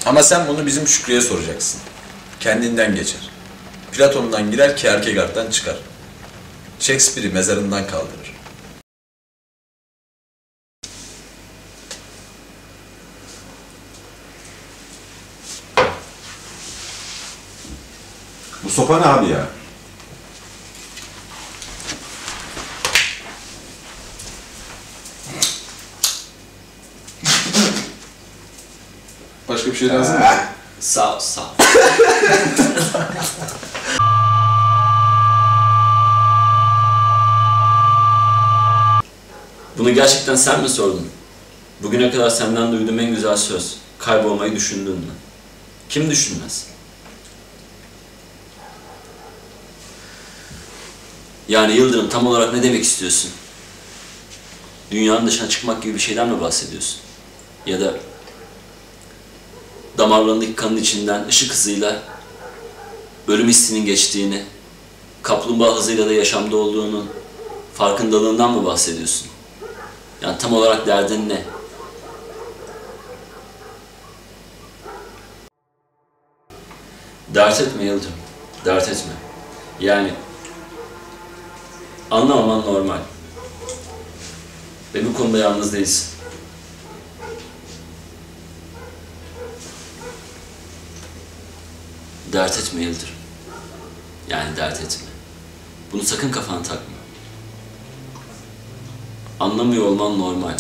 Ama sen bunu bizim Şükrü'ye soracaksın. Kendinden geçer. Platon'dan girer, Kierkegaard'dan çıkar. Shakespeare'i mezarından kaldırır. Bu sopa ne abi ya? Başka bir şey lazım mı? Sağ ol, sağ ol. Bunu gerçekten sen mi sordun? Bugüne kadar senden duyduğum en güzel söz. Kaybolmayı düşündün mü? Kim düşünmez? Yani Yıldırım, tam olarak ne demek istiyorsun? Dünyanın dışına çıkmak gibi bir şeyden mi bahsediyorsun? Ya da damarlarındaki kanın içinden ışık hızıyla ölüm hissinin geçtiğini, kaplumbağa hızıyla da yaşamda olduğunun farkındalığından mı bahsediyorsun? Yani tam olarak derdin ne? Dert etme Yıldırım, dert etme. Yani anlamaman normal. Ve bu konuda yalnız değilsin. Dert etme Yıldırım. Yani dert etme. Bunu sakın kafana takma. Anlamıyor olman normal.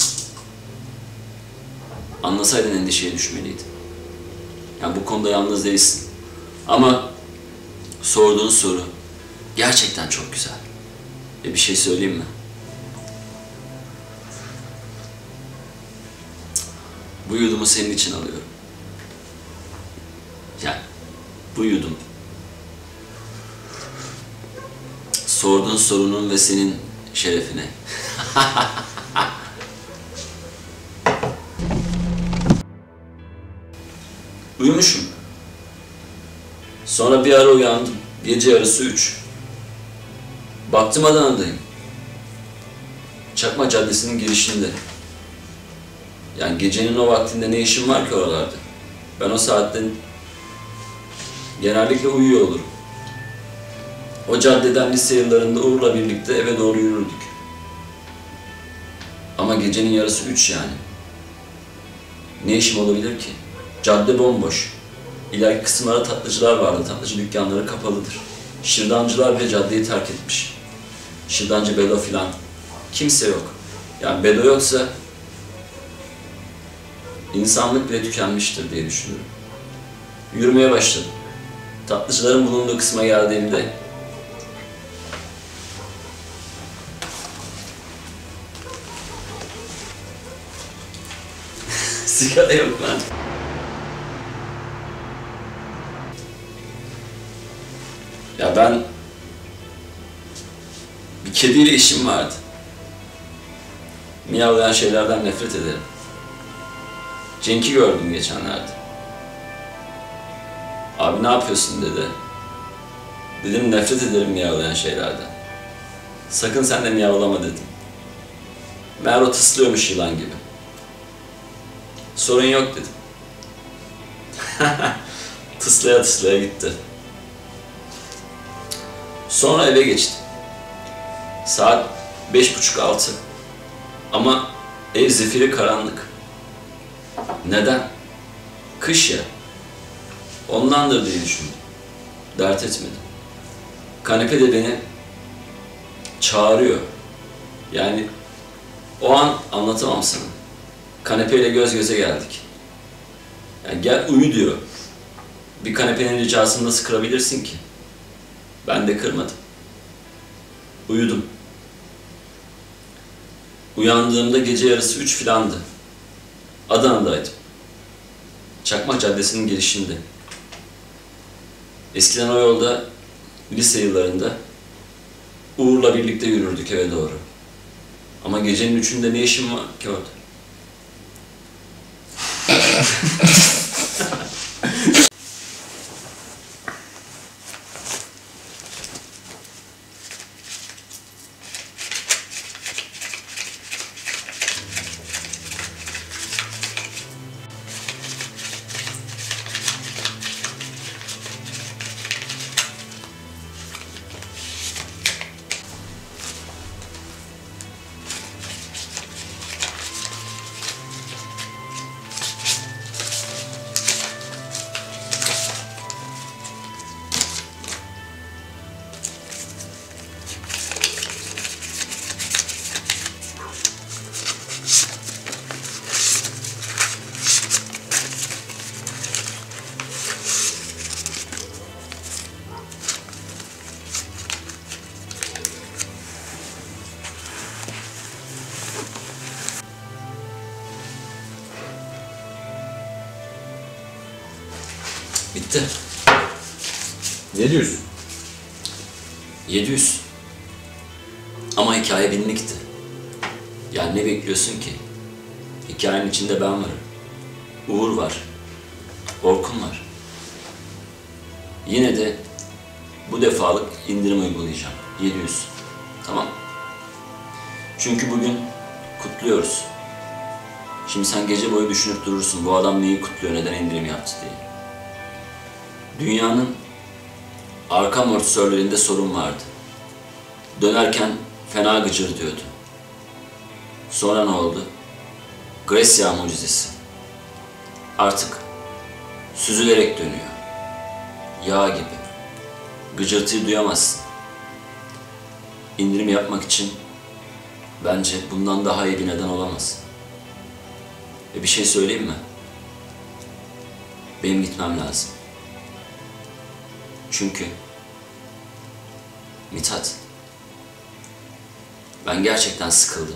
Anlasaydın endişeye düşmeliydin. Yani bu konuda yalnız değilsin. Ama sorduğun soru gerçekten çok güzel. Ve bir şey söyleyeyim mi? Bu yudumu senin için alıyorum. Yani bu yudum sorduğun sorunun ve senin şerefine. Uyumuşum. Sonra bir ara uyandım. Gece yarısı 3. Baktım Adana'dayım. Çakma Caddesi'nin girişinde. Yani gecenin o vaktinde ne işim var ki oralarda? Ben o saatte genellikle uyuyor olurum. O caddeden lise yıllarında Uğur'la birlikte eve doğru yürürdük. Ama gecenin yarısı 3 yani. Ne işim olabilir ki? Cadde bomboş. İleriki kısımlarda tatlıcılar vardı. Tatlıcı dükkanları kapalıdır. Şırdancılar bile caddeyi terk etmiş. Şırdancı, Bedo filan. Kimse yok. Yani Bedo yoksa insanlık bile tükenmiştir diye düşünüyorum. Yürümeye başladım. Tatlıcıların bulunduğu kısma geldiğimde sigara yok lan. Ya ben bir kediyle işim vardı. Miyavlayan şeylerden nefret ederim. Cenk'i gördüm geçenlerde. Abi ne yapıyorsun dedi. Dedim nefret ederim miyavlayan şeylerden. Sakın sen de miyavlama dedim. Meğer o tıslıyormuş yılan gibi. Sorun yok dedim. Tıslaya tıslaya gitti. Sonra eve geçtim. Saat 5.30-6. Ama ev zifiri karanlık. Neden? Kış ya. Ondandır diye düşündüm. Dert etmedim. Kanepe de beni çağırıyor. Yani o an anlatamam sana. Kanepeyle göz göze geldik. Yani gel uyu diyor. Bir kanepenin ricasını nasıl kırabilirsin ki? Ben de kırmadım. Uyudum. Uyandığımda gece yarısı 3 filandı. Adana'daydım. Çakmak Caddesi'nin girişinde. Eskiden o yolda lise yıllarında Uğur'la birlikte yürürdük eve doğru. Ama gecenin 3'ünde ne işim var ki orada? işte. Ne diyorsun? 700. Ama hikaye binlikti. Yani ne bekliyorsun ki? Hikayenin içinde ben varım. Uğur var. Orkun var. Yine de bu defalık indirim uygulayacağım. 700. Tamam. Çünkü bugün kutluyoruz. Şimdi sen gece boyu düşünüp durursun. Bu adam neyi kutluyor, neden indirim yaptı diye. Dünyanın arka amortisörlerinde sorun vardı. Dönerken fena gıcır diyordu. Sonra ne oldu? Grecia mucizesi. Artık süzülerek dönüyor. Yağ gibi. Gıcırtıyı duyamazsın. İndirim yapmak için bence bundan daha iyi bir neden olamaz. Ve bir şey söyleyeyim mi? Benim gitmem lazım. Çünkü Mithat, ben gerçekten sıkıldım.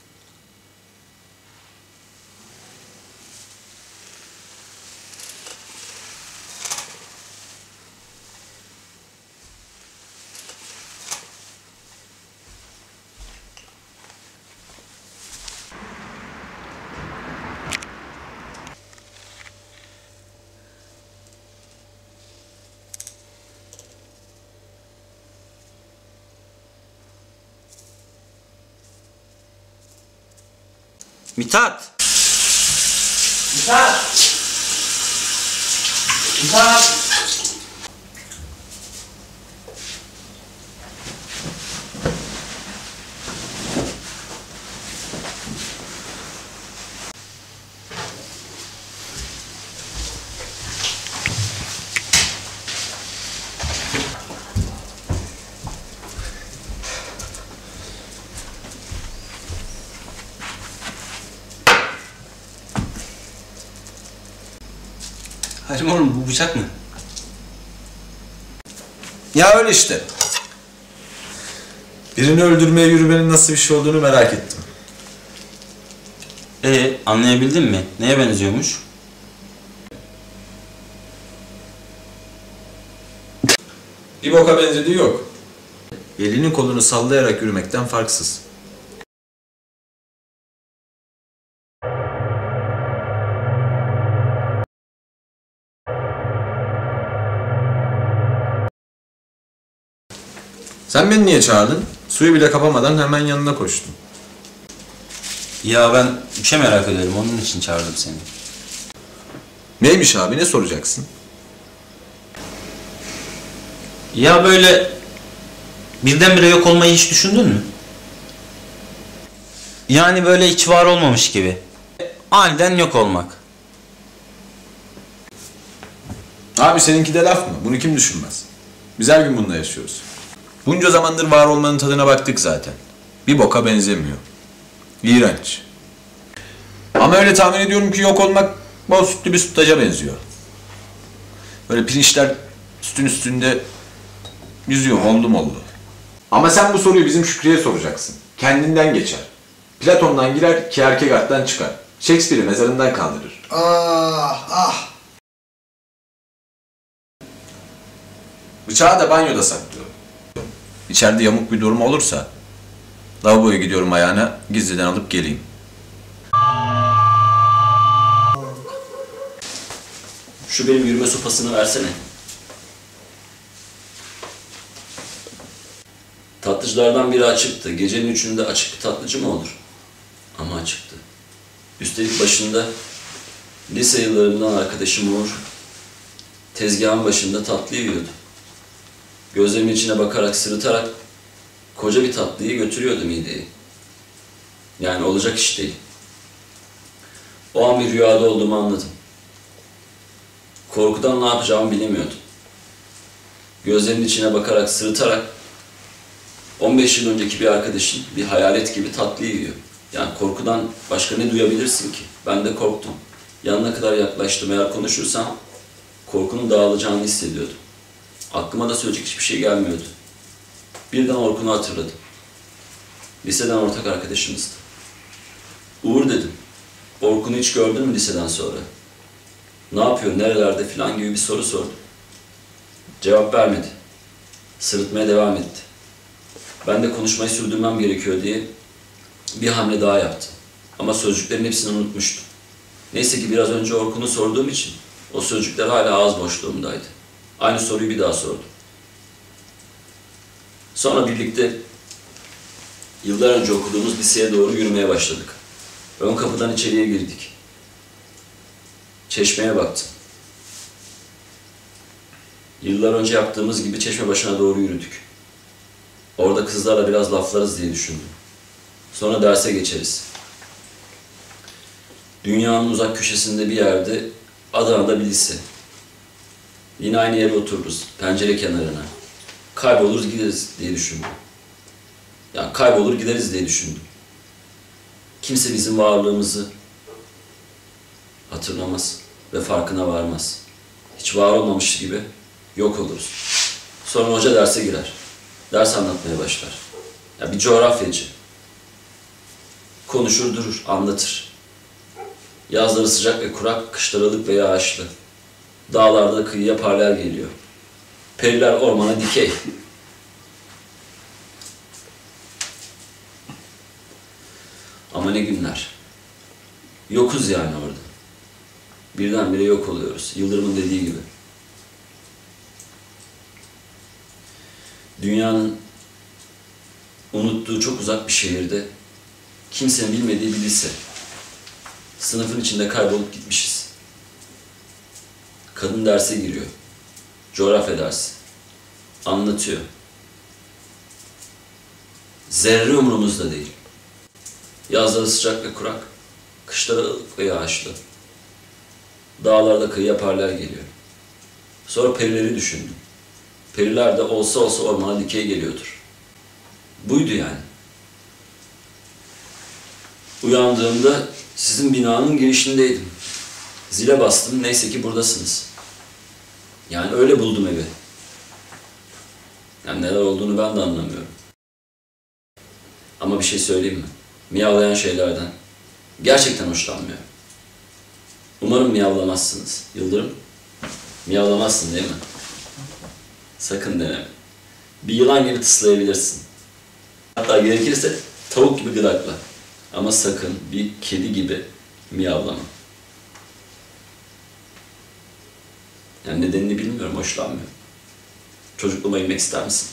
Mithat! Mithat! Mithat! Halim oğlum bu bıçak mı? Ya öyle işte. Birini öldürmeye yürümenin nasıl bir şey olduğunu merak ettim. Anlayabildin mi? Neye benziyormuş? Bir boka benzediği yok. Elini kolunu sallayarak yürümekten farksız. Sen beni niye çağırdın? Suyu bile kapamadan hemen yanına koştum. Ya ben bir şey merak ediyorum, onun için çağırdım seni. Neymiş abi, ne soracaksın? Ya böyle birdenbire yok olmayı hiç düşündün mü? Yani böyle hiç var olmamış gibi. Aniden yok olmak. Abi seninki de laf mı? Bunu kim düşünmez? Biz her gün bununla yaşıyoruz. Bunca zamandır var olmanın tadına baktık zaten. Bir boka benzemiyor. İğrenç. Ama öyle tahmin ediyorum ki yok olmak bol sütlü bir sütlaca benziyor. Böyle pirinçler sütün üstünde yüzüyor mollu mollu. Ama sen bu soruyu bizim Şükrü'ye soracaksın. Kendinden geçer. Platon'dan girer, Kierkegaard'dan çıkar. Shakespeare'i mezarından kaldırır. Ah ah. Bıçağı da banyoda saklıyor. İçeride yamuk bir durum olursa lavaboya gidiyorum ayağına, gizliden alıp geleyim. Şu benim yürüme sopasını versene. Tatlıcılardan biri açıktı. Gecenin üçünde açık bir tatlıcı mı olur? Ama açıktı. Üstelik başında lise yıllarından arkadaşım Uğur tezgahın başında tatlı yiyordu. Gözlerimin içine bakarak, sırıtarak koca bir tatlıyı götürüyordu mideye. Yani olacak iş değil. O an bir rüyada olduğumu anladım. Korkudan ne yapacağımı bilemiyordum. Gözlerinin içine bakarak, sırıtarak 15 yıl önceki bir arkadaşın bir hayalet gibi tatlı yiyor. Yani korkudan başka ne duyabilirsin ki? Ben de korktum. Yanına kadar yaklaştım. Eğer konuşursam korkunun dağılacağını hissediyordum. Aklıma da söyleyecek hiçbir şey gelmiyordu. Birden Orkun'u hatırladım. Liseden ortak arkadaşımızdı. Uğur dedim. Orkun'u hiç gördün mü liseden sonra? Ne yapıyor, nerelerde filan gibi bir soru sordum. Cevap vermedi. Sırıtmaya devam etti. Ben de konuşmayı sürdürmem gerekiyor diye bir hamle daha yaptım. Ama sözcüklerin hepsini unutmuştum. Neyse ki biraz önce Orkun'u sorduğum için o sözcükler hala ağız boşluğumdaydı. Aynı soruyu bir daha sordum. Sonra birlikte yıllar önce okuduğumuz liseye doğru yürümeye başladık. Ön kapıdan içeriye girdik. Çeşmeye baktım. Yıllar önce yaptığımız gibi çeşme başına doğru yürüdük. Orada kızlarla biraz laflarız diye düşündüm. Sonra derse geçeriz. Dünyanın uzak köşesinde bir yerde Adana'da bir lise. Yine aynı yere otururuz, pencere kenarına. Kaybolur gideriz diye düşündüm. Yani kaybolur gideriz diye düşündüm. Kimse bizim varlığımızı hatırlamaz ve farkına varmaz. Hiç var olmamış gibi yok oluruz. Sonra hoca derse girer. Ders anlatmaya başlar. Ya bir coğrafyacı. Konuşur durur, anlatır. Yazları sıcak ve kurak, kışları ılık ve yağışlı. Dağlarda kıyıya paralel geliyor. Periler ormana dikey. Ama ne günler. Yokuz yani orada. Birdenbire yok oluyoruz. Yıldırım'ın dediği gibi. Dünyanın unuttuğu çok uzak bir şehirde kimsenin bilmediği bir lise. Sınıfın içinde kaybolup gitmişiz. Kadın derse giriyor. Coğrafya dersi. Anlatıyor. Zerre umurumuzda değil. Yazları sıcak ve kurak, kışları ılık ve yağışlı. Dağlarda kıyıya paralel geliyor. Sonra perileri düşündüm. Periler de olsa olsa ormana dikey geliyordur. Buydu yani. Uyandığımda sizin binanın girişindeydim. Zile bastım, neyse ki buradasınız. Yani öyle buldum evi. Yani neler olduğunu ben de anlamıyorum. Ama bir şey söyleyeyim mi? Miyavlayan şeylerden gerçekten hoşlanmıyorum. Umarım miyavlamazsınız. Yıldırım, miyavlamazsın değil mi? Sakın deneme. Bir yılan gibi tıslayabilirsin. Hatta gerekirse tavuk gibi gıdakla. Ama sakın bir kedi gibi miyavlama. Yani nedenini bilmiyorum, hoşlanmıyorum. Çocukluğuma inmek ister misin?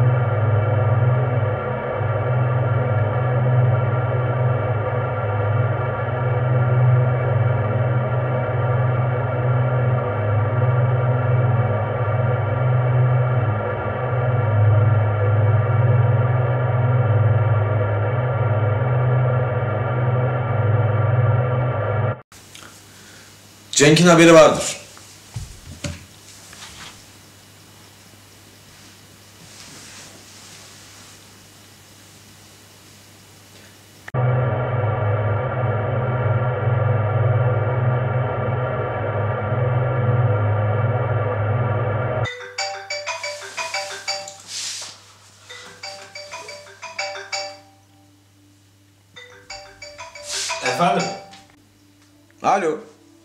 Cenk'in haberi vardır. Efendim? Alo.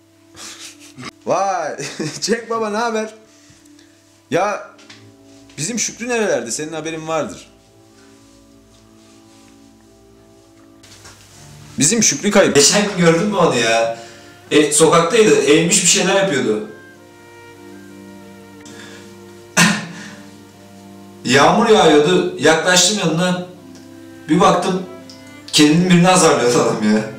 Vay, Cenk baba ne haber? Ya bizim Şükrü nerelerde? Senin haberin vardır. Bizim Şükrü kayıp. Geçen gün gördün mü onu ya? Sokaktaydı, eğilmiş bir şeyler yapıyordu. Yağmur yağıyordu, yaklaştım yanına. Bir baktım, kedinin birini azarlıyordu adam ya.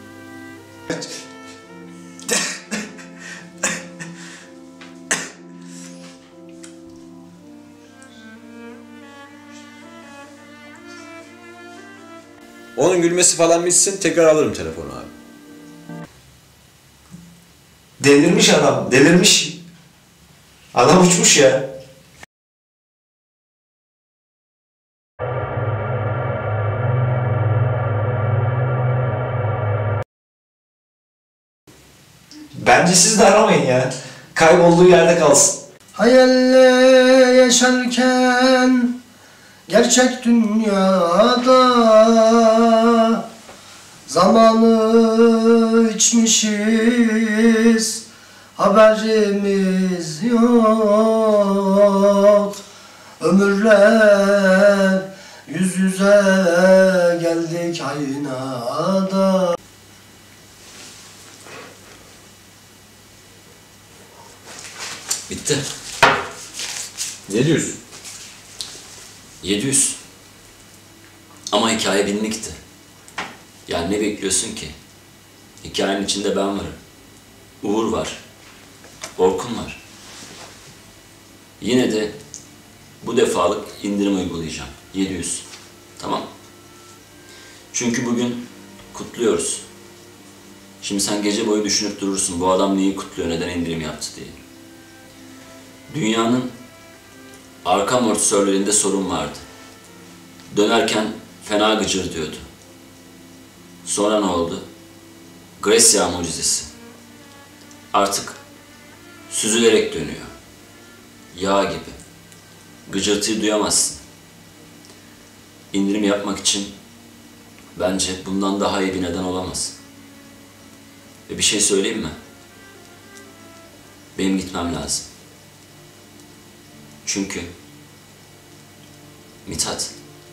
Onun gülmesi falan bitsin, tekrar alırım telefonu abi. Delirmiş adam, delirmiş. Adam uçmuş ya. Bence siz de aramayın ya. Kaybolduğu yerde kalsın. Hayalle yaşarken gerçek dünyada zamanı içmişiz, haberimiz yok. Ömürler yüz yüze geldik aynada. Bitti. Ne diyorsun? 700. Ama hikaye binlikti. Yani ne bekliyorsun ki? Hikayenin içinde ben varım. Uğur var. Orkun var. Yine de bu defalık indirim uygulayacağım. 700. Tamam. Çünkü bugün kutluyoruz. Şimdi sen gece boyu düşünüp durursun. Bu adam neyi kutluyor, neden indirim yaptı diye. Dünyanın arka amortisörlerinde sorun vardı. Dönerken fena gıcır diyordu. Sonra ne oldu? Grecia mucizesi. Artık süzülerek dönüyor. Yağ gibi. Gıcırtıyı duyamazsın. İndirim yapmak için bence bundan daha iyi bir neden olamaz. Ve bir şey söyleyeyim mi? Benim gitmem lazım. Çünkü Mithat,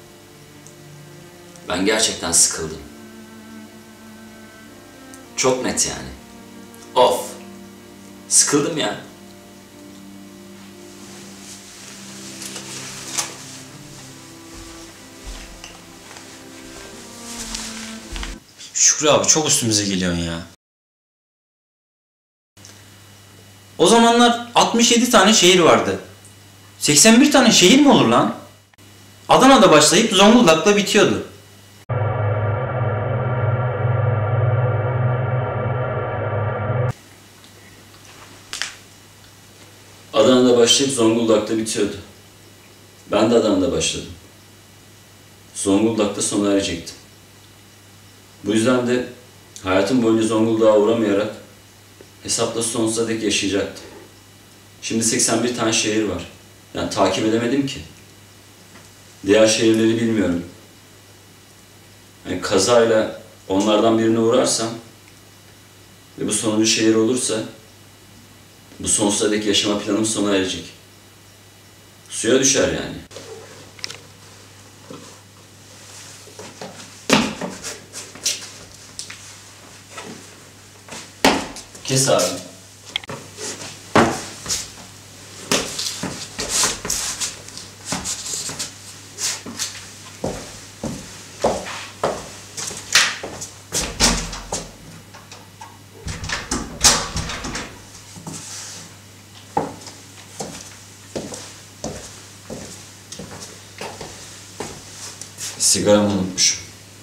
ben gerçekten sıkıldım. Çok net yani. Of! Sıkıldım ya. Şükrü abi çok üstümüze geliyorsun ya. O zamanlar 67 tane şehir vardı. 81 tane şehir mi olur lan? Adana'da başlayıp Zonguldak'ta bitiyordu. Adana'da başlayıp Zonguldak'ta bitiyordu. Ben de Adana'da başladım. Zonguldak'ta sona erecektim. Bu yüzden de hayatım boyunca Zonguldak'a uğramayarak hesapla sonsuza dek yaşayacaktım. Şimdi 81 tane şehir var. Yani takip edemedim ki. Diğer şehirleri bilmiyorum. Yani kazayla onlardan birine uğrarsam ve bu sonuncu şehir olursa bu sonsuza dek yaşama planım sona erecek. Suya düşer yani. Kes abi. Sigaramı unutmuşum.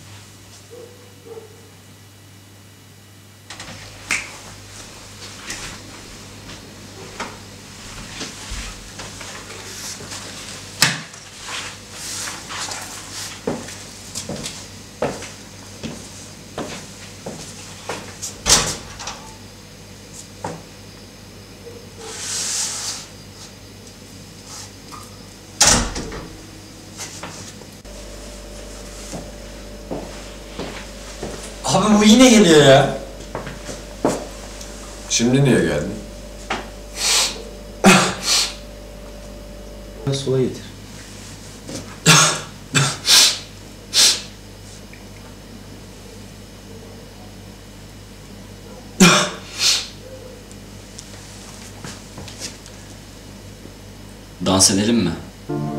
Abi bu yine geliyor ya. Şimdi niye geldin? Sola getir. Dans edelim mi?